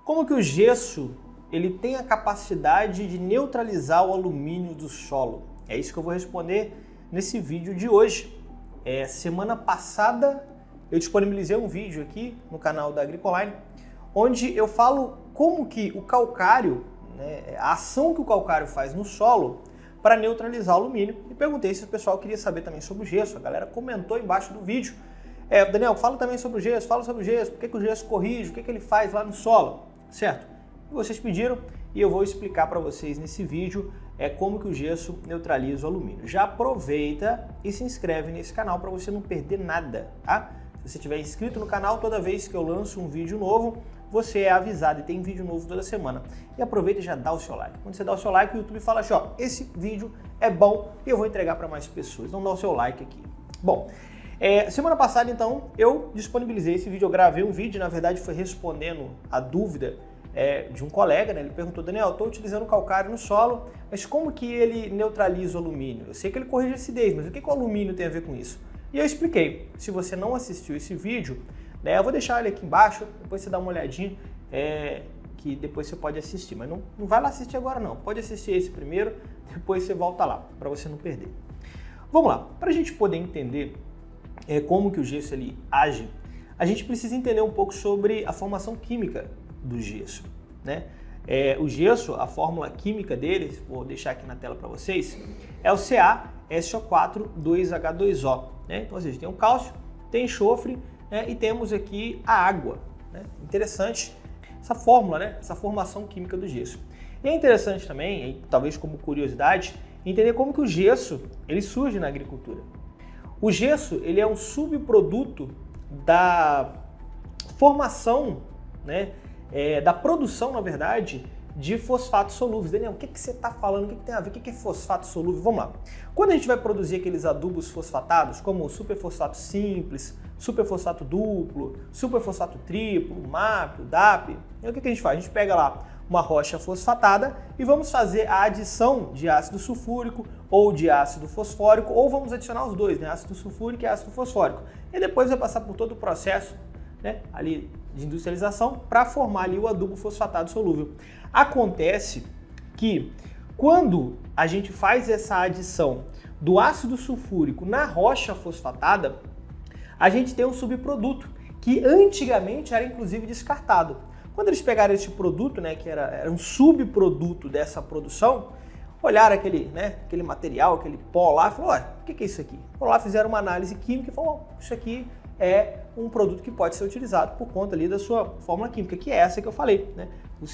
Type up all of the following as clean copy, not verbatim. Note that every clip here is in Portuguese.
Como que o gesso ele tem a capacidade de neutralizar o alumínio do solo? É isso que eu vou responder nesse vídeo de hoje. Semana passada eu disponibilizei um vídeo aqui no canal da Agricoline, onde eu falo como que o calcário, a ação que o calcário faz no solo para neutralizar o alumínio, e perguntei se o pessoal queria saber também sobre o gesso. A galera comentou embaixo do vídeo. Daniel, fala também sobre o gesso, fala sobre o gesso, por que o gesso corrige, o que ele faz lá no solo, certo? E vocês pediram e eu vou explicar para vocês nesse vídeo como que o gesso neutraliza o alumínio. Já aproveita e se inscreve nesse canal para você não perder nada, tá? Se você estiver inscrito no canal, toda vez que eu lanço um vídeo novo, você é avisado e tem vídeo novo toda semana. E aproveita e já dá o seu like. Quando você dá o seu like, o YouTube fala assim, ó, esse vídeo é bom e eu vou entregar para mais pessoas. Então dá o seu like aqui. Bom, semana passada então eu disponibilizei esse vídeo, eu gravei um vídeo, na verdade foi respondendo a dúvida de um colega, né? Ele perguntou, Daniel, eu estou utilizando calcário no solo, mas como que ele neutraliza o alumínio? Eu sei que ele corrige a acidez, mas o que o alumínio tem a ver com isso? E eu expliquei. Se você não assistiu esse vídeo, eu vou deixar ele aqui embaixo, depois você dá uma olhadinha, que depois você pode assistir, mas não vai lá assistir agora não, pode assistir esse primeiro, depois você volta lá, para você não perder. Vamos lá, para a gente poder entender como que o gesso ele age, a gente precisa entender um pouco sobre a formação química do gesso, né? O gesso, a fórmula química dele, vou deixar aqui na tela para vocês, é o CaSO4,2H2O, né? Então, ou seja, tem o cálcio, tem enxofre, e temos aqui a água, né? Interessante essa fórmula, né? Essa formação química do gesso. E é interessante também, talvez como curiosidade, entender como que o gesso ele surge na agricultura. O gesso ele é um subproduto da formação, né? Da produção, na verdade, de fosfatos solúveis. Daniel, o que você está falando? O que tem a ver? O que é fosfato solúvel? Vamos lá. Quando a gente vai produzir aqueles adubos fosfatados, como o superfosfato simples, superfosfato duplo, superfosfato triplo, MAP, DAP, o que a gente faz? A gente pega lá uma rocha fosfatada e vamos fazer a adição de ácido sulfúrico ou de ácido fosfórico, ou vamos adicionar os dois, né? Ácido sulfúrico e ácido fosfórico. E depois vai passar por todo o processo, né, ali de industrialização para formar ali o adubo fosfatado solúvel. Acontece que quando a gente faz essa adição do ácido sulfúrico na rocha fosfatada, a gente tem um subproduto que antigamente era inclusive descartado. Quando eles pegaram esse produto, né, que era um subproduto dessa produção, olharam aquele material, aquele pó lá e falaram, olha, o que é isso aqui? Foram lá, fizeram uma análise química e falaram, isso aqui é um produto que pode ser utilizado por conta ali da sua fórmula química, que é essa que eu falei, né? O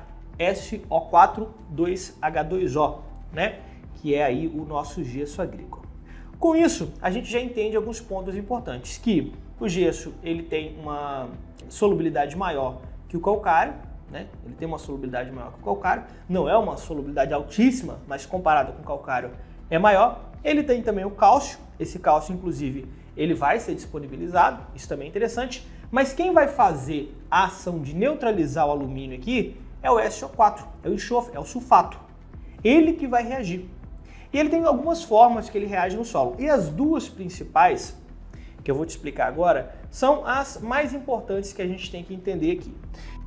CaSO4,2H2O, né? Que é aí o nosso gesso agrícola. Com isso, a gente já entende alguns pontos importantes, que o gesso ele tem uma solubilidade maior que o calcário, né? Ele tem uma solubilidade maior que o calcário, não é uma solubilidade altíssima, mas comparado com o calcário é maior. Ele tem também o cálcio, esse cálcio inclusive ele vai ser disponibilizado, isso também é interessante, mas quem vai fazer a ação de neutralizar o alumínio aqui é o SO4, é o enxofre, é o sulfato. Ele que vai reagir. E ele tem algumas formas que ele reage no solo. E as duas principais, que eu vou te explicar agora, são as mais importantes que a gente tem que entender aqui.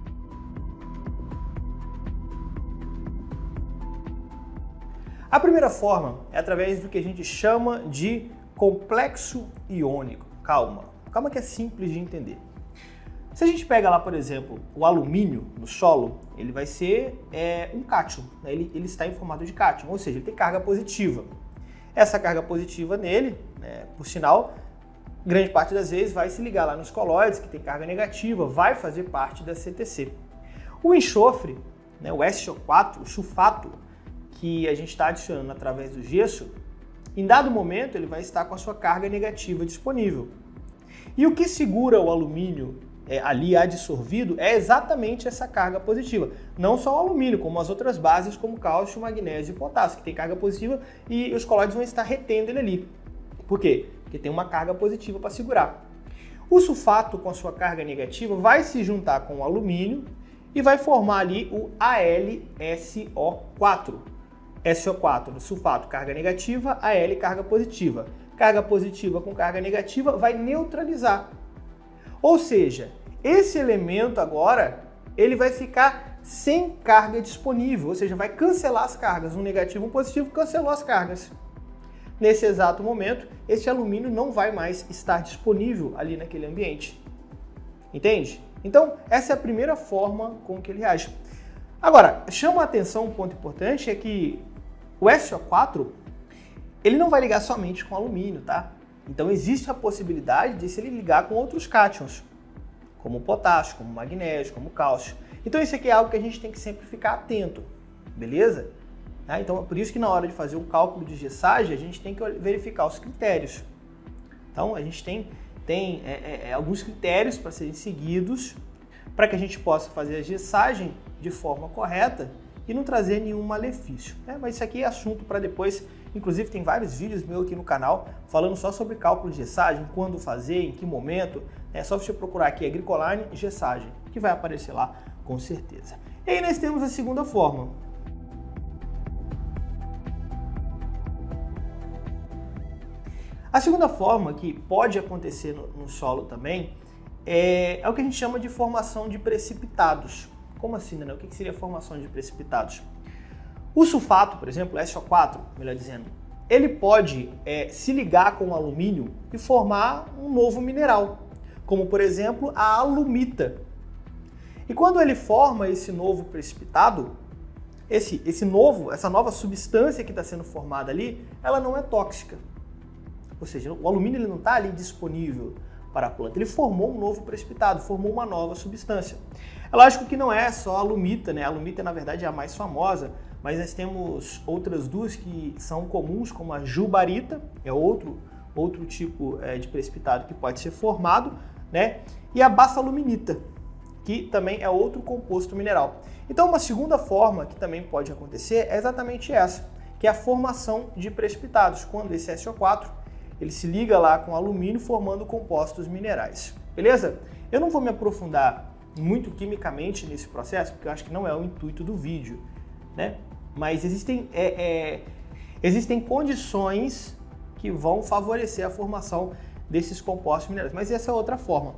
A primeira forma é através do que a gente chama de complexo iônico. Calma que é simples de entender. Se a gente pega lá, por exemplo, o alumínio no solo, ele vai ser um cátion, né? Ele está em formato de cátion, ou seja, ele tem carga positiva. Essa carga positiva nele, por sinal, grande parte das vezes vai se ligar lá nos colóides, que tem carga negativa, vai fazer parte da CTC. O enxofre, né, o SO4, o sulfato, que a gente está adicionando através do gesso, em dado momento ele vai estar com a sua carga negativa disponível. E o que segura o alumínio ali adsorvido é exatamente essa carga positiva. Não só o alumínio, como as outras bases como cálcio, magnésio e potássio, que tem carga positiva e os colóides vão estar retendo ele ali. Por quê? Porque tem uma carga positiva para segurar. O sulfato com a sua carga negativa vai se juntar com o alumínio e vai formar ali o AlSO4. SO4 do sulfato, carga negativa, Al, carga positiva. Carga positiva com carga negativa vai neutralizar. Ou seja, esse elemento agora, ele vai ficar sem carga disponível, ou seja, vai cancelar as cargas. Um negativo, um positivo, cancelou as cargas. Nesse exato momento, esse alumínio não vai mais estar disponível ali naquele ambiente. Entende? Então, essa é a primeira forma com que ele reage. Agora, chama a atenção um ponto importante, é que o SO4, ele não vai ligar somente com alumínio, tá? Então, existe a possibilidade de se ele ligar com outros cátions, como o potássio, como o magnésio, como o cálcio. Então, isso aqui é algo que a gente tem que sempre ficar atento, beleza? Então, é por isso que na hora de fazer o cálculo de gessagem, a gente tem que verificar os critérios. Então, a gente tem alguns critérios para serem seguidos para que a gente possa fazer a gessagem de forma correta e não trazer nenhum malefício. Mas isso aqui é assunto para depois. Inclusive, tem vários vídeos meus aqui no canal falando só sobre cálculo de gessagem, quando fazer, em que momento. É só você procurar aqui Agricoline gessagem, que vai aparecer lá com certeza. E aí nós temos a segunda forma. A segunda forma que pode acontecer no solo também é o que a gente chama de formação de precipitados. Como assim, né? O que seria formação de precipitados? O sulfato, por exemplo, SO4, melhor dizendo, ele pode se ligar com o alumínio e formar um novo mineral, como por exemplo a alumita. E quando ele forma esse novo precipitado, essa nova substância que está sendo formada ali, ela não é tóxica. Ou seja, o alumínio ele não está ali disponível para a planta. Ele formou um novo precipitado, formou uma nova substância. É lógico que não é só a alumita, né? A alumita, na verdade, é a mais famosa, mas nós temos outras duas que são comuns, como a jubarita, é outro tipo de precipitado que pode ser formado, né? E a bassaluminita, que também é outro composto mineral. Então, uma segunda forma que também pode acontecer é exatamente essa, que é a formação de precipitados, quando esse SO4 ele se liga lá com alumínio formando compostos minerais, beleza? Eu não vou me aprofundar muito quimicamente nesse processo, porque eu acho que não é o intuito do vídeo, né? Mas existem condições que vão favorecer a formação desses compostos minerais, mas essa é outra forma.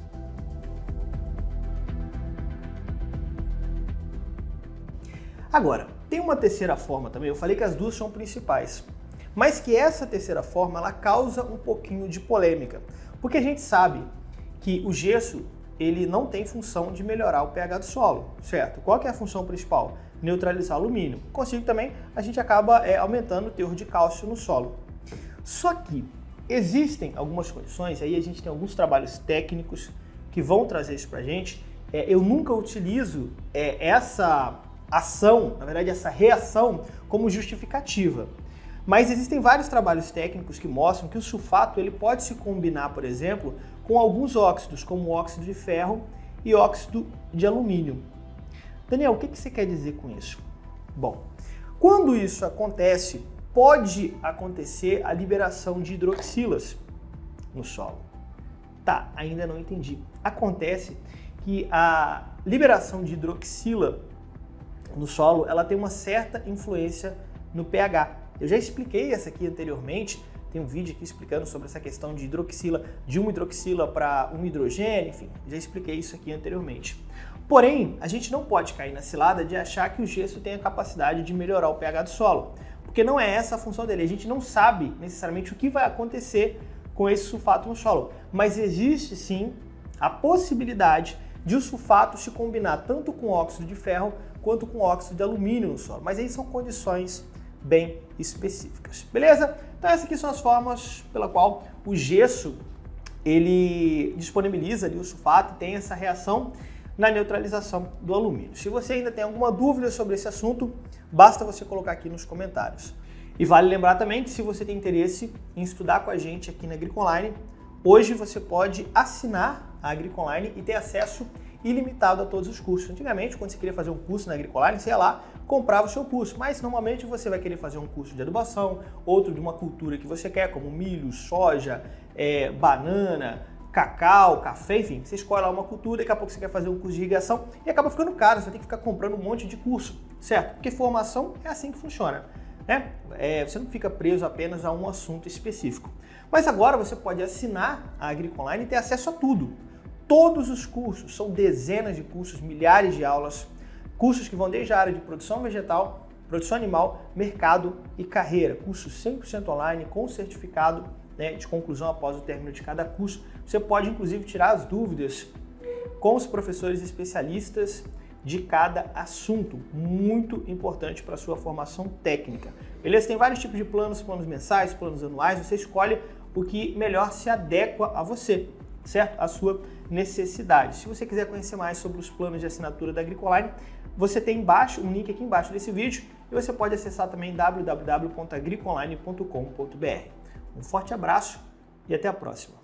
Agora, tem uma terceira forma também, eu falei que as duas são principais, mas que essa terceira forma ela causa um pouquinho de polêmica, porque a gente sabe que o gesso ele não tem função de melhorar o pH do solo, certo? Qual que é a função principal? Neutralizar o alumínio. Consigo também, a gente acaba aumentando o teor de cálcio no solo. Só que existem algumas condições, aí a gente tem alguns trabalhos técnicos que vão trazer isso pra gente. Eu nunca utilizo essa ação, na verdade essa reação, como justificativa. Mas existem vários trabalhos técnicos que mostram que o sulfato ele pode se combinar, por exemplo, com alguns óxidos, como o óxido de ferro e óxido de alumínio. Daniel, o que você quer dizer com isso? Bom, quando isso acontece, pode acontecer a liberação de hidroxilas no solo. Tá, ainda não entendi. Acontece que a liberação de hidroxila no solo, ela tem uma certa influência no pH. Eu já expliquei essa aqui anteriormente, tem um vídeo aqui explicando sobre essa questão de hidroxila, de uma hidroxila para um hidrogênio, enfim, já expliquei isso aqui anteriormente. Porém, a gente não pode cair na cilada de achar que o gesso tem a capacidade de melhorar o pH do solo, porque não é essa a função dele. A gente não sabe necessariamente o que vai acontecer com esse sulfato no solo, mas existe sim a possibilidade de o sulfato se combinar tanto com óxido de ferro quanto com óxido de alumínio no solo, mas aí são condições bem específicas, beleza? Então essas aqui são as formas pela qual o gesso ele disponibiliza ali o sulfato e tem essa reação na neutralização do alumínio. Se você ainda tem alguma dúvida sobre esse assunto, basta você colocar aqui nos comentários. E vale lembrar também que se você tem interesse em estudar com a gente aqui na Agricoline, hoje você pode assinar a Agricoline e ter acesso ilimitado a todos os cursos. Antigamente, quando você queria fazer um curso na Agricoline, você ia lá, comprava o seu curso, mas normalmente você vai querer fazer um curso de adubação, outro de uma cultura que você quer, como milho, soja, banana, cacau, café, enfim, você escolhe lá uma cultura, daqui a pouco você quer fazer um curso de irrigação e acaba ficando caro, você tem que ficar comprando um monte de curso, certo? Porque formação é assim que funciona, né? Você não fica preso apenas a um assunto específico. Mas agora você pode assinar a Agricoline e ter acesso a tudo. todos os cursos, são dezenas de cursos, milhares de aulas, cursos que vão desde a área de produção vegetal, produção animal, mercado e carreira. Curso 100% online, com certificado, né, de conclusão após o término de cada curso. Você pode, inclusive, tirar as dúvidas com os professores especialistas de cada assunto, muito importante para a sua formação técnica. Beleza? Tem vários tipos de planos, planos mensais, planos anuais, você escolhe o que melhor se adequa a você, certo? A sua necessidade. Se você quiser conhecer mais sobre os planos de assinatura da Agricoline, você tem embaixo, um link aqui embaixo desse vídeo, e você pode acessar também www.agricoline.com.br. Um forte abraço e até a próxima!